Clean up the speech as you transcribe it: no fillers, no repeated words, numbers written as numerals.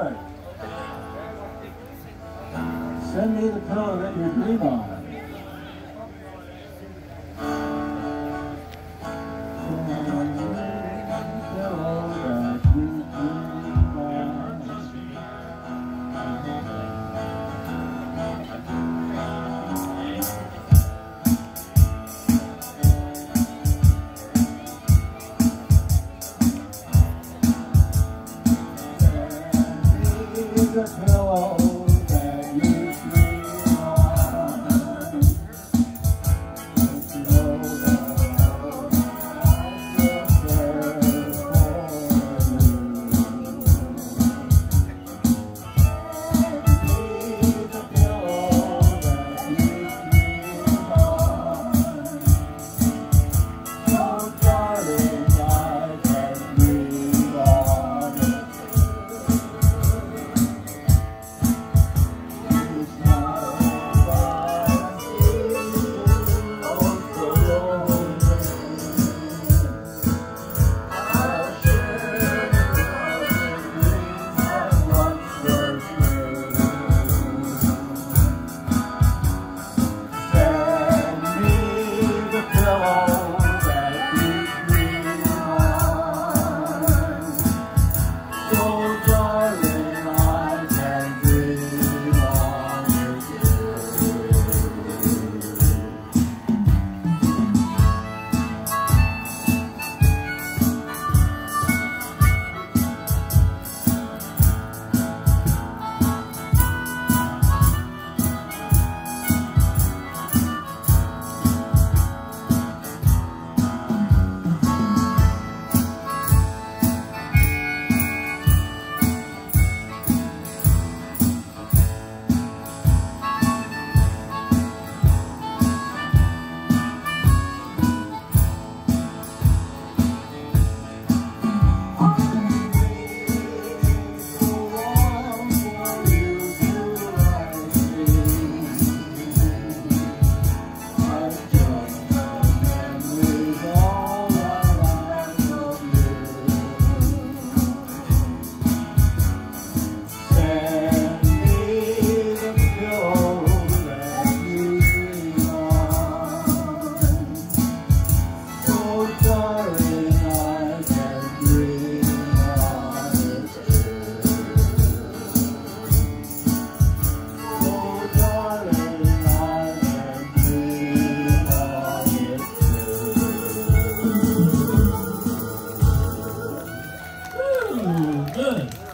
Good. Send me the pillow that you dream on. The pillow that you dream on. Don't you know that I'll still care for you? The pillow that you dream on. So darling, I can breathe on it. Good.